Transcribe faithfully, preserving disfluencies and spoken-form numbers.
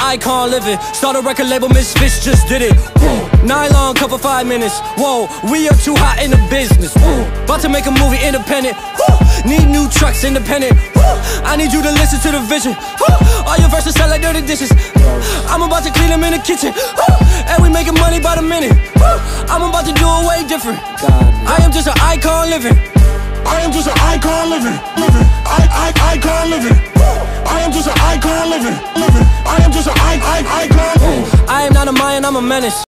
icon living. Start a record label, Misfits just did it. Whoa. Nylon cover five minutes. Whoa, we are too hot in the business. Whoa. About to make a movie independent. Whoa. Need new trucks independent. Whoa. I need you to listen to the vision. Whoa. All your verses sound like dirty dishes. I'm about to clean them in the kitchen. Whoa. And we making money by the minute. Whoa. I'm about to do it way different. I am just an icon living. I am just an icon living, living, I, I, icon living. I am just an icon living, living. I am just an I, I, icon. I am not a Mayan, I'm a menace.